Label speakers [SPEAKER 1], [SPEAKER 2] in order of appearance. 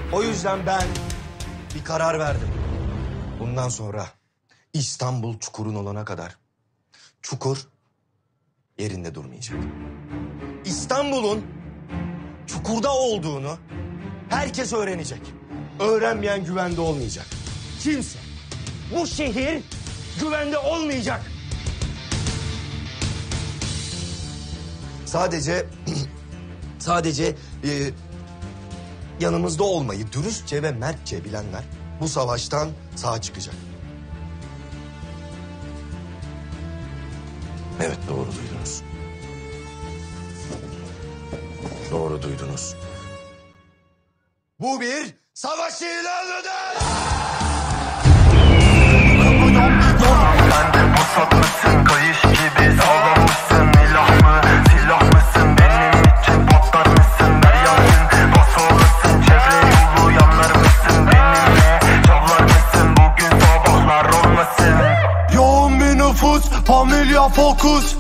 [SPEAKER 1] O yüzden ben bir karar verdim. Bundan sonra İstanbul çukurun olana kadar çukur yerinde durmayacak. İstanbul'un çukurda olduğunu herkes öğrenecek. Öğrenmeyen güvende olmayacak. Kimse. Bu şehir güvende olmayacak. Sadece yanımızda olmayı dürüstçe ve mertçe bilenler bu savaştan sağ çıkacak. Evet, doğru duydunuz. Doğru duydunuz. Bu bir savaş ilanıdır!
[SPEAKER 2] Sen de pusat mısın? Kayış gibi sallamışsın. İlah mı, silah mısın? Benim için patlar mısın? Deryasın, pasolısın. Çevre yolu yanlar mısın? Benimle çalar mısın? Bugün sabahlar olmasın. Yoğun bir nüfus, familya fokus.